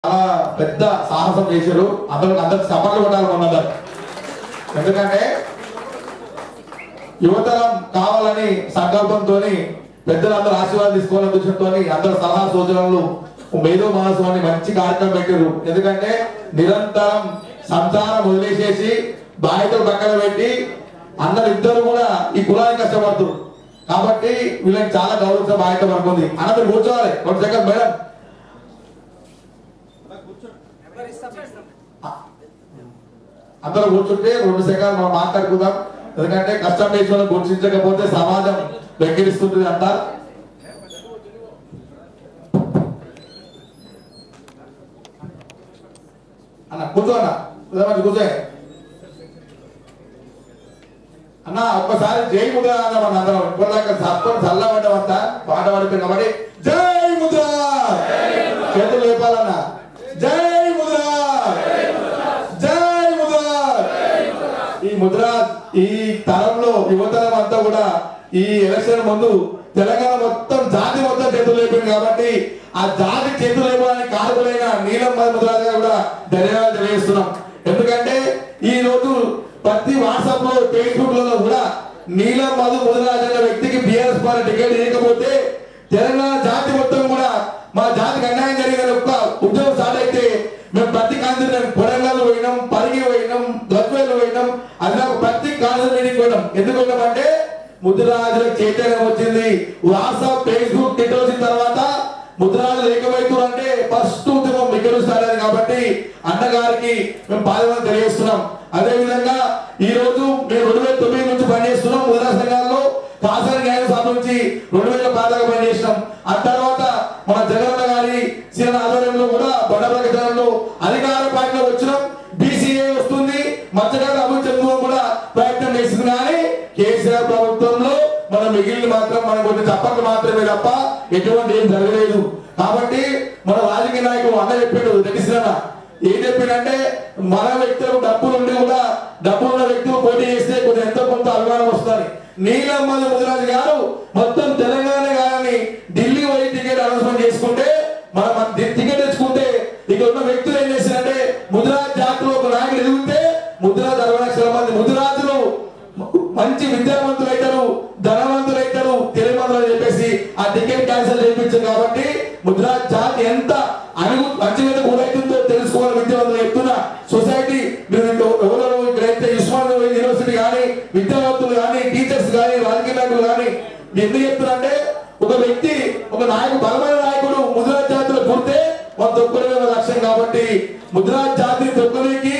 చాలా పెద్ద సాహసం చేశారు. అందరికి సపర్లు కొట్టాలన్నమాట. ఎందుకంటే యువతరం కావాలని సంకల్పంతో పెద్దలందరూ ఆశీర్వాదం తీసుకోవాలని ఉద్దేశంతో అందరు సలహా సూచనలు మేధో మనసు అని మంచి కార్యక్రమం పెట్టారు. ఎందుకంటే నిరంతరం సంసారం వదిలేసేసి బాధ్యతలు పక్కన పెట్టి అందరిద్దరు కూడా ఈ కులానికి కష్టపడుతున్నారు. కాబట్టి వీళ్ళకి చాలా గౌరవ బాధ్యత పడుతుంది. అందరూ కూర్చోవాలి. 2 సెకండ్ మేడం. అందరూ కూర్చుంటే 2 సెకండ్ మనం మాట్లాడుకుందాం. ఎందుకంటే కష్టం చేసిన గుర్తించకపోతే సమాజం వెక్కిరిస్తుంది అంట. అన్న కూర్చో అన్న, కూర్చో అన్న. ఒక్కసారి జై ముద్ర అన్నామన్న అందరం. ఇప్పటిదాకా సర్పంచ్ చల్లబడ్డామంతా పాట పడిపోయింది కాబట్టి జై ముద్ర చేతులు లేపాలన్న. జై ముద్ర, జై ముద్ర. ఈ ముద్ర ఈ తరంలో యువతరం అంతా కూడా ఈ ఎలక్షన్ ముందు తెలంగాణ మొత్తం జాతి మొత్తం చేతులు లేపింది కాబట్టి ఆ జాతి చేతులు లేపడానికి కారకులైన నీలం ముద్రాజ్ గారు కూడా ధన్యవాదాలు తెలియజేస్తున్నాం. ఎందుకంటే ఈ రోజు ప్రతి వాట్సాప్ లో ఫేస్బుక్ లలో కూడా నీలం మధు ముద్రాజ్ అనే వ్యక్తికి బిఆర్ఎస్ పార్టీ టికెట్ ఇవ్వకపోతే తెలంగాణ జాతి మొత్తం కూడా మా జాతికి అన్యాయం జరిగిన ఒక్క ఉద్యోగం స్టార్ట్ అయితే మేము ప్రతి కాన్సర్ కొడంగల్ పోయినాం, పరిగి పోయినాం, గద్వేల్ పోయినాం, అది ప్రతి కాన్సర్ మీటింగ్ పోయినాం. ఎందుకు పోయినామంటే ముద్రాజులకు చైతన్యం వచ్చింది. వాట్సాప్ ఫేస్బుక్ ట్విట్టర్ వచ్చిన తర్వాత ముద్రాజులు ఏకమైతున్నారు అంటే ఫస్ట్ ఉద్యమం ఇక్కడ స్టార్ట్ అయింది. కాబట్టి అన్నగారికి మేము పాల్గొని తెలియజేస్తున్నాం. అదే విధంగా ఈ రోజు మేము 2009 నుంచి పనిచేస్తున్నాం. ముద్రా సంఘాల్లో కాసారి న్యాయ సభ నుంచి 2010 దాకా పనిచేసినాం. ఆ తర్వాత మన జగన్ గారి సీఎం ఆధ్వర్యంలో కూడా బొండప్రగతిలో అధికార పార్టీలో వచ్చినాం. బీసీఏ వస్తుంది, మత్స్యకారుల అభివృద్ధి చెందుతూ కూడా ప్రయత్నం చేసింది. కానీ కేసీఆర్ ప్రభుత్వంలో మనం మిగిలిన మాత్రం మనం కొన్ని చప్పట్లు మాత్రమే తప్ప ఎటువంటి ఏం జరగలేదు. కాబట్టి మన రాజకీయ నాయకుడు అన్న చెప్పాడు, తెలిసిన ఏం చెప్పిందంటే మన వ్యక్తులు డబ్బులు ఉండి కూడా డబ్బులున్న వ్యక్తులు పోటీ చేస్తే కొంచెం ఎంతో కొంత అభిమానం వస్తుంది. నీలం మధు ముద్రాజ్ గారు మొత్తం తెలంగాణ గారిని ఢిల్లీ పోయి టికెట్ అనౌన్స్మెంట్ చేసుకుంటే మనం టికెట్ తెచ్చుకుంటే ఇక్కడ ఉన్న వ్యక్తులు ఏం చేశారంటే ముద్రాజ్ జాతిలో ఒక నాయకుడు ఎదిగితే ముద్రాజ్ 60 లక్షల మంది ముద్రాజులు మంచి విద్యావంతులు అవుతారు, ధనవంతులు అవుతారు, తెలియమంతులు అని చెప్పేసి ఆ టికెట్ క్యాన్సిల్ చేయించారు. కాబట్టి ముద్రాజ్ జాతి ఎంత మంచి మీద గురైతుందో తెలుసుకోవాలి. విద్యావంతులు చెప్తున్నా సొసైటీ మీరు ఎవరు ఇక్కడైతే ఉస్మాన్ యూనివర్సిటీ కానీ విద్యావంతులు కానీ టీచర్స్ కానీ రాజకీయ నాయకులు కానీ ఎందుకు చెప్తున్నారంటే ఒక వ్యక్తి ఒక నాయకుడు బలమైన నాయకుడు ముద్రాజ్ జాతిలో పుడితే మన తొక్కునే లక్ష్యం. కాబట్టి ముద్రాజ్ జాతిని తొక్కునేకి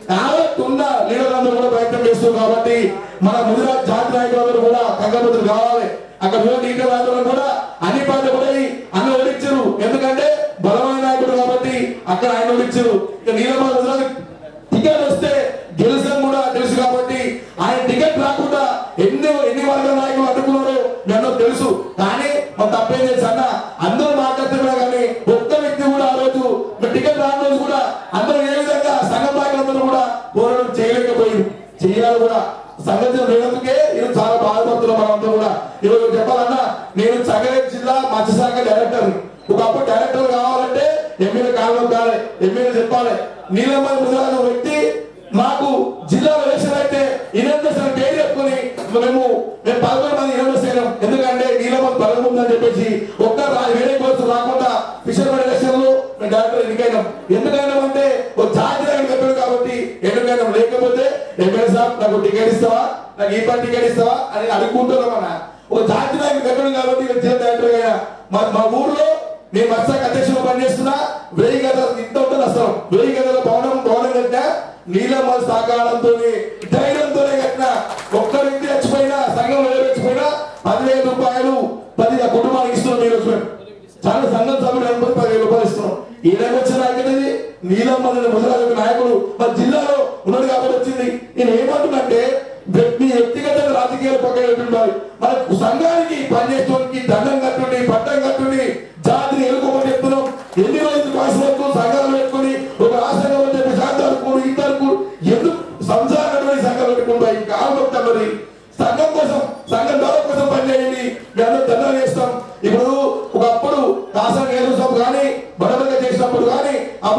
ఉన్న లీడర్లందరూ కూడా ప్రయత్నం చేస్తున్నారు. కాబట్టి మన ముద్రాజ్ జాతి నాయకులందరూ కూడా కంగబుద్ధులు కావాలి. అక్కడ లీడర్లందరూ కూడా అన్ని పార్టీ కూడా అన్న ఓడించారు. ఎందుకంటే బలమైన నాయకుడు కాబట్టి అక్కడ ఆయన ఓడించారు. ఇక నీలమ్మ ముద్రాజ్ టికెట్ వస్తే గెలుస్తాం కూడా తెలుసు. కాబట్టి ఆయన టికెట్ రాకుండా ఎన్ని వర్గాల నాయకులు అడ్డుకున్నారో నన్ను తెలుసు. కానీ మన తప్పేం తెలుసు అన్న, అందరూ మాట్లాడుతున్నా కానీ ఒక్క వ్యక్తి కూడా ఆ రోజు టికెట్ రాని రోజు కూడా అందరూ ఏ విధంగా సంఘ నాయకులందరూ కూడా పోరాటం చేయలేకపోయింది. చేయాలి కూడా సంగతి లేనందుకే ఈరోజు చాలా బాధపడుతున్నాం. మనందరూ కూడా ఈరోజు చెప్పాలన్నా నేను సంగారెడ్డి జిల్లా మత్స్యశాఖ డైరెక్టర్. ఒకప్పుడు డైరెక్టర్ కావాలంటే ఎమ్మెల్యే కావాలి, ఎమ్మెల్యే చెప్పాలి. నీలమ్మ ముద్రాజ్ వ్యక్తి మాకు జిల్లాలో ఎలక్షన్ అయితే ఇన్వెస్టర్ పేరు చెప్పుకొని మేము 11 మంది ఇన్వెస్ట్. ఎందుకంటే నీలమ్మ బలం ఉందని చెప్పేసి ఒక్క వేరే కోర్సు రాకుండా ఫిషర్మెన్ ఎలక్షన్ లో మేము డైరెక్టర్ ఎన్నికైనాం. ఎందుకైనామంటే ఒక జాతి నాయకుడు చెప్పాడు కాబట్టి ఎన్నికైనాం. లేకపోతే ఎమ్మెల్యే సాబ్ నాకు టికెట్ ఇస్తావా, నాకు ఈ పార్టీ టికెట్ ఇస్తావా అని అడుగుకుంటున్నాం. అన్న ఒక జాతి నాయకుడు చెప్పాడు కాబట్టి జిల్లా డైరెక్టర్ అయినా. మా ఊర్లో నేను మత్స్యశాఖ అధ్యక్షుడు పనిచేస్తున్నా. 1000 గదులు ఇంత ఉంటుంది అసలు. 1000 గదుల భవనం కట్టినా నీలమ్మ సహకారంతో ధైర్యంతోనే కట్టిన. ఒక్క వ్యక్తి చచ్చిపోయినా సంఘంలో చచ్చిపోయినా 10,000 రూపాయలు 10 కుటుంబానికి ఇస్తున్నాం. మీరు చాలా సంఘం సభ్యులు 10,000 రూపాయలు ఇస్తున్నాం. ఈయనకు వచ్చిన నాయకుడిది నీలమ్మ ముద్రాజ్ నాయకుడు మన జిల్లాలో ఉన్నాడు కాబట్టి వచ్చింది. నేను ఏమంటున్నంటే మీ వ్యక్తిగత రాజకీయాలు పక్కన పెట్టుండాలి. మన సంఘానికి పనిచేయడానికి దండం కట్టుండి పట్టం కట్టుండి జాతిని ఎదుర్కోమని చెప్తున్నాం. ఎన్ని రోజులు కాసులకు సంఘాలు పెట్టుకుని ఒక రాష్ట్రంగా చెప్పి సాధారణ ఇద్దరు ఎందుకు సంసారం సంఘాలు పెట్టుకుంటాయి. కావాలి సంఘం కోసం సంఘం ద్వారా కోసం పనిచేయండి. మేము అందరూ దండాలు చేస్తాం. ఇప్పుడు ఒకప్పుడు కాసా నేరు సభ కానీ బడబగా చేసినప్పుడు కానీ అప్పుడు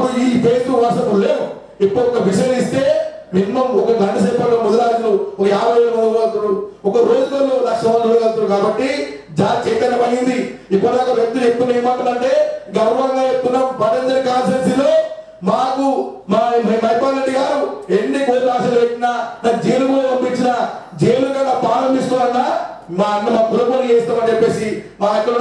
అప్పుడు ఈ ఫేస్బుక్ వాట్సాప్ లేవు. ఇప్పుడు ఒక విషయం ఇస్తే మినిమం ఒక గంట సేపట్లో ముదిరాజులు ఒక 50,000 చదవగలుగుతారు, ఒక రోజుల్లో 1,00,000 మంది చదవగలుగుతారు. కాబట్టి చైతన్యం అయింది. ఇప్పటిదాకా వ్యక్తులు చెప్తున్నా ఏమంటారంటే గర్వంగా చెప్తున్నాం, పతంజలి కాన్స్టిట్యూన్సీలో మాకు మా మైపాల్ రెడ్డి గారు ఎన్ని కోట్ల ఆశలు పెట్టినా నాకు జైలు కూడా పంపించిన జైలు కన్నా పాలన తీసుకున్నా మా అన్న మా కులపని చేస్తామని చెప్పేసి మా అక్కడ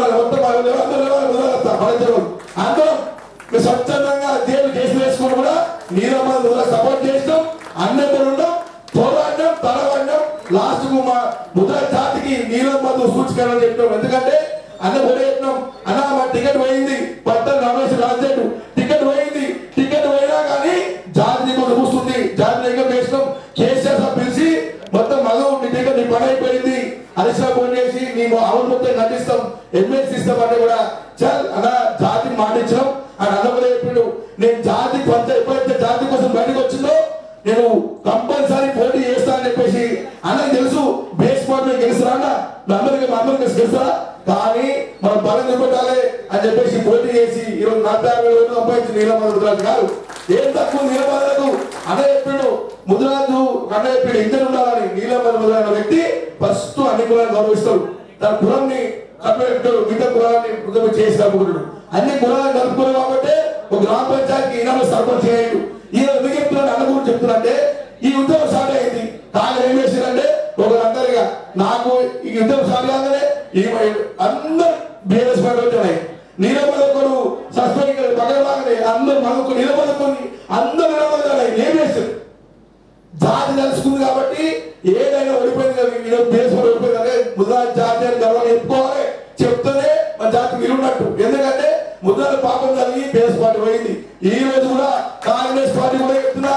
అందరం స్వచ్ఛందంగా జైలు కేసులు వేసుకుని కూడా నీలమ్మ సపోర్ట్ చేస్తాం. అన్నప్పుడు ఉన్నాం, పోరాడినాం, తలబడినాం. లాస్ట్ కు మా ముద్ర జాతికి నీలమ్మ సూచికరని చెప్పాం. ఎందుకంటే అన్న కూడా చెప్పినాం, అన్న మా టికెట్ పోయింది, పట్టణ రమేష్ రాజేట్ టికెట్ పోయింది, టికెట్ పోయినా కానీ జాతి కూడా చూస్తుంది. జాతి దగ్గర వేసినాం. కేసీఆర్ సార్ పిలిచి మొత్తం మగం నీ టికెట్ నీ పని అయిపోయింది, అరిసా ఫోన్ చేసి మేము అవును మొత్తం నటిస్తాం, ఎమ్మెల్సీ ఇస్తాం అంటే కూడా చల్ అన్న జాతిని మాటించడం అని అన్న కూడా చెప్పిండు. నేను జాతి ఎప్పుడైతే జాతి కోసం బయటకు వచ్చిందో నేను కంపల్సరీ పోటీ చేస్తా అని చెప్పేసి అన్నకి తెలుసు. బేస్ పార్టీ గెలుస్తారా అన్న, అందరికీ గెలుస్తారా, కానీ మనం బలం చూపెట్టాలి అని చెప్పేసి పోటీ చేసి ఈరోజు 40,000 ఓట్లు సంపాదించి నీలమ్మ ముదిరాజు గారు. ఏం తక్కువ నీలమ్మకు అన్న చెప్పిండు, ముదిరాజు అన్న చెప్పిండు ఇంజన్ ఉండాలని. నీలమ్మ ముదిరాజు వ్యక్తి ఫస్ట్ అన్ని కులాలను గౌరవిస్తాడు, తన కులాన్ని కట్టుబెట్టాడు, మిగతా కులాన్ని చేసి కలుపుకుంటాడు. అన్ని కులాలను కలుపుకున్నాడు కాబట్టి ఒక గ్రామ పంచాయతీకి ఈయన సర్పంచ్ చేయండు. ఈయన ఎందుకు చెప్తున్నాడు అన్న గురించి చెప్తున్నంటే ఈ ఉద్యమం స్టార్ట్ అయింది. కాగా ఏం చేసిందంటే ఒకరందరిగా నాకు ఈ యుద్ధం స్టార్ట్ కాగానే అందరు బీఆర్ఎస్ పార్టీ వచ్చాయి. నీలబదకుడు సస్పెండ్ పగలలాగానే అందరు మనకు నిలబడుకొని అందరు నిలబడాలి. ఏం చేస్తారు జాతి తెలుసుకుంది కాబట్టి ఏదైనా ఓడిపోయింది కదా, బీఆర్ఎస్ పార్టీ ఓడిపోయింది అంటే ముద్రాజు జాతి అని గర్వంగా చెప్పుకోవాలి. చెప్తేనే మన జాతి విలున్నట్టు. ఎందుకంటే ముద్రాజు పాపం కలిగి బీఆర్ఎస్ పార్టీ పోయింది. ఈ రోజు కూడా కాంగ్రెస్ పార్టీ కూడా చెప్తున్నా,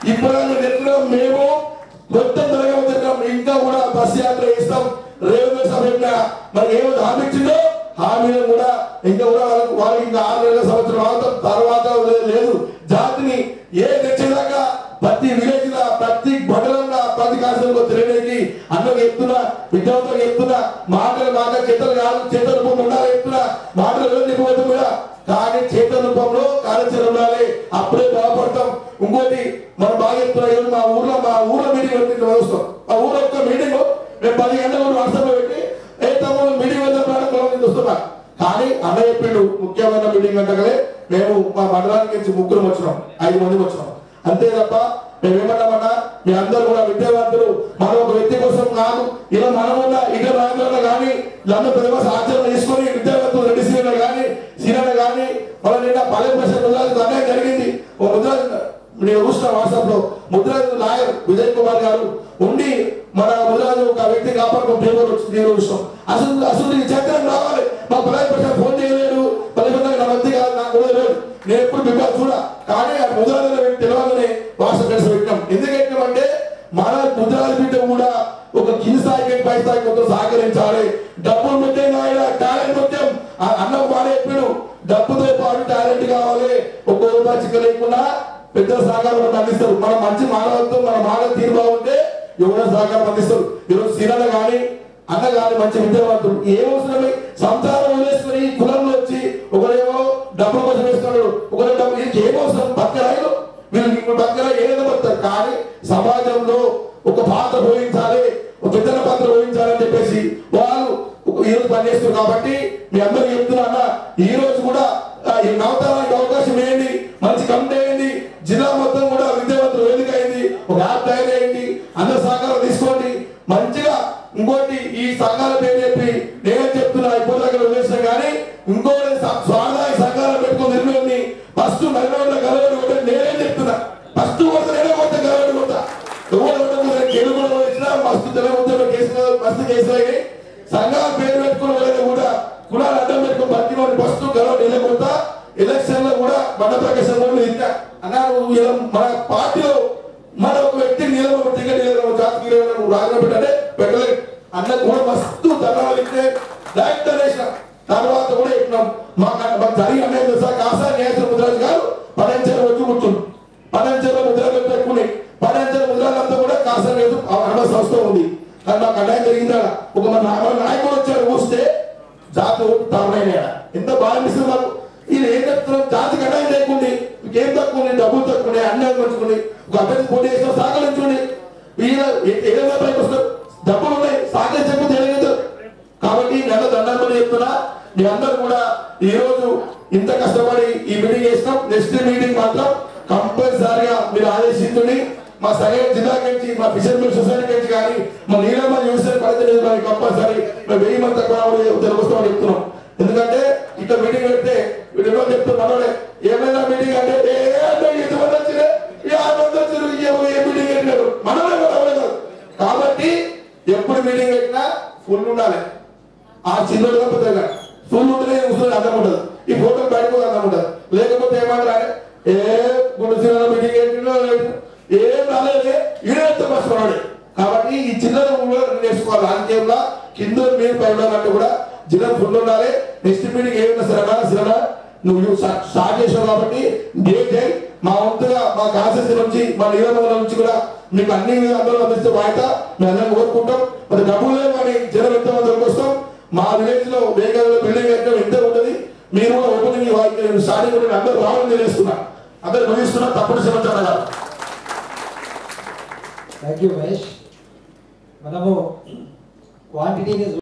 ఇప్పుడు మేము మొత్తం తిరగబోతున్నాం, ఇంకా కూడా బస్ యాత్ర ఇస్తాం. రేవంత్ సభ మరి ఏమో హామీ ఇచ్చిందో హామీలు కూడా ఇంకా కూడా వాళ్ళు ఇంకా 6 నెలల సంవత్సరం తర్వాత లేదు. జాతిని ఏ తెచ్చేదాకా ప్రతి విలేజ్ లా, ప్రతి మండలంలో, ప్రతి కాశంలో తిరగడానికి అన్నకు చెప్తున్నా, విద్యార్థులకు చెప్తున్నా, మాటలు చేతలు కాదు, చేతల రూపంలో ఉండాలి చెప్తున్నా. మాటలు వెళ్ళిపోతుంది కూడా, కానీ చేతల రూపంలో కార్యాచరణ ఉండాలి. అప్పుడే బాగుపడతాం. ఇంకోటి మనం బాగా చెప్తున్నా, మా ఊర్లో మీటింగ్ పెట్టి వస్తాం. మా ఊర్లో ఒక్క మీటింగ్ మేము 10 గంటల వాట్సాప్ లో పెట్టి తమ్ముడు మీటింగ్ వద్ద వస్తున్నా. కానీ అన్న చెప్పిండు ముఖ్యమైన మీటింగ్ అంటే మేము మా మండలానికి నుంచి 3 వచ్చినాం, 5 మంది వచ్చినాం అంతే తప్ప మేమేమన్నామన్నా మీ అందరూ కూడా విద్యావంతులు. మనం ఒక వ్యక్తి కోసం కాదు, ఇలా మనమున్న ఇతర రాజ్యాల్లో కానీ ఇలాంటి పెద్ద ఆచరణ తీసుకొని విద్యావంతులు రెడ్డి సీనియర్ కానీ సీనియర్ కానీ మన నిన్న 10% ముద్రాజు అన్యాయం జరిగింది. ఓ ముద్రాజు నేను చూసిన వాట్సాప్ లో ముద్రాజు లాయర్ విజయ్ కుమార్ గారు ఉండి మన ముద్రాజు ఒక వ్యక్తి కాపాడుకుని పేపర్ వచ్చి నేను చూస్తాం. అసలు చక్రం రావాలి. మా 10% ఫోన్ చేయలేడు, 10% నా మంది కాదు, నాకు కూడా లేదు. నేను ఎప్పుడు బిడ్డ చూడ, కానీ ఆ ముద్రాజు తెలియాలని వాట్సాప్ కలిసి పెట్టినాం. ఎందుకు పెట్టినామంటే మన ముద్రాజు బిడ్డ కూడా ఒక కింది స్థాయికి పై స్థాయికి మొత్తం సహకరించాలి. డబ్బులు ముఖ్యం కాదు, టాలెంట్ ముఖ్యం. అన్నకు బాగా చెప్పాడు, డబ్బుతో పాటు టాలెంట్ కావాలి. ఒక్క రూపాయి చిక్క లేకుండా పెద్ద సహకారం అందిస్తారు. మన మంచి మానవత్వం, మన మానవ తీరు బాగుంటే ఎవరైనా సహకారం అందిస్తారు. ఈరోజు సీనన్న కానీ అన్న కానీ మంచి విద్యావంతులు ఏమవసరమే సంసారం వదిలేసుకుని కులంలో వచ్చి ఒకరేమో డబ్బుల కోసం వేస్తున్నాడు, ఒకరే డబ్బులు ఏమవసరం బతకరాయిలు వీళ్ళు బతకరా ఏదైనా బతారు. కానీ సమాజంలో ఒక పాత్ర పోయించాలి, ఒక పెద్దల పాత్ర పోయించాలని చెప్పేసి వాళ్ళు ఈ రోజు పనిచేస్తారు. కాబట్టి మీ అందరూ చెప్తున్నా, ఈ రోజు కూడా ఈ నవతరానికి అవకాశం వేయండి, మంచి కమిటీ అయింది, జిల్లా మొత్తం కూడా విద్యావంతులు వేదిక అయింది, ఒక యాప్ తయారైంది, అందరు సహకారం తీసుకోండి మంచిగా. ఇంకోటి ఈ సంఘాల పేరు చెప్పి నేనేం చెప్తున్నా ఇప్పుడు దగ్గర వదిలేసిన కానీ ఇంకోటి స్వార్థానికి సంఘాలు పెట్టుకుని నిర్ణయం ఫస్ట్ నల్లగొండ గలవడి కొట్టే నేనేం చెప్తున్నా, ఫస్ట్ కొడతా నేనే కొట్ట గలవడి కొడతా. కేలు కూడా వచ్చినా మస్తు తెలంగాణ కేసులు మస్తు కేసులు అయినాయి. సంఘాల పేరు పెట్టుకున్న వాళ్ళని కూడా కులాలు అడ్డం పెట్టుకుని బతికి ఫస్ట్ గలవడి వెళ్ళకుండా ఎలక్షన్ లో కూడా బండ ప్రకాశం ఇంకా అన్నారు. మన పార్టీలో మన ఒక వ్యక్తి నిలబడి టికెట్ జాతికి రాజులో పెట్టంటే పెట్టలేదు. అన్న కూడా మస్తు ధనాలు ఇస్తే డైరెక్ట్ అనేసిన తర్వాత కూడా చెప్పినాం. మాకు జరిగి అన్నయ్య తెలుసా, కాసా న్యాయ ముద్రాజు గారు పడంచెల వచ్చి కూర్చుంది. పడంచెల ముద్రాలు పెట్టుకుని పడంచెల ముద్రాలంతా కూడా కాసా లేదు అన్న సంస్థ ఉంది. కానీ మాకు అన్యాయం జరిగిందా, ఒక మన నాయకుడు వచ్చారు చూస్తే జాతి ఓటు తమనైనా ఎంత బాగా అనిపిస్తుంది మాకు. ఇది ఏం చెప్తున్నాం, జాతికి అన్యాయం చేయకుండా ఇంకేం తక్కువ డబ్బులు తక్కువ అన్యాయం పంచుకుని ఒక అభ్యర్థి పోటీ చేసిన సహకరించుకోండి. వీళ్ళ ఏదైనా పైకి వస్తారు, డబ్బులు ఉన్నాయి, సహకరించకపోతే ఏదైతే. కాబట్టి నెల దండాలు చెప్తున్నా, మీ అందరూ కూడా ఈ రోజు ఇంత కష్టపడి ఈ మీటింగ్ చేసినాం. నెక్స్ట్ మీటింగ్ మాత్రం కంపల్సరీగా మీరు ఆదేశించుని. మా సరైన జిల్లా నుంచి, మా ఫిషర్మెన్ సొసైటీ నుంచి కానీ, మా నీలమ్మ యూనివర్సిటీ పరిధి కంపల్సరీ మేము 1000 మంది తక్కువ తెలుగుస్తామని చెప్తున్నాం. ఎందుకంటే ఇట్లా మీటింగ్ పెడితే వీళ్ళు చెప్తారు మనోడే ఏమైనా మీటింగ్ అంటే ఎంతమంది వచ్చింది, 50 మంది వచ్చారు, ఏ మీటింగ్ పెట్టినారు మనమే కాదు. కాబట్టి ఎప్పుడు మీటింగ్ పెట్టినా ఫుల్ ఉండాలి. ఆ చిన్నోడుగా పెద్దగా ఫుల్ ఉంటేనే ముసలి అర్థం ఉంటుంది. ఈ ఫోటో బయటకు అర్థం ఉంటుంది. లేకపోతే ఏమంటారు, గుడిసిన మీటింగ్ పెట్టినా ఏం రాలేదు, ఈడేస్తే కష్టపడాడు. కాబట్టి ఈ చిన్నది కూడా నేర్చుకోవాలి. రాజకీయంలో కింద మీరు పైన కూడా జిల్లా ఫుల్ ఉండాలి. నెక్స్ట్ మీటింగ్ ఏమైనా శ్రమ నువ్వు స్టార్ట్ చేసావు కాబట్టి డేట్ అయ్యి మా వంతుగా మా కాన్సెస్ నుంచి, మా నియోజకవర్గం నుంచి కూడా మీకు అన్ని అందరూ అందిస్తే బాధ్యత మేము అందరం కోరుకుంటాం. మరి డబ్బులు లేవు కానీ జనం ఎంతమంది వస్తాం. మా విలేజ్ లో వేగంగా బిల్డింగ్ అయితే ఎంత ఉంటుంది. మీరు కూడా ఓపెనింగ్ స్టార్టింగ్ కూడా అందరూ రావాలని తెలియస్తున్నా, అందరూ భవిస్తున్నా. తప్పుడు శ్రమించాలి. Thank you Mahesh. మనము క్వాంటిటీని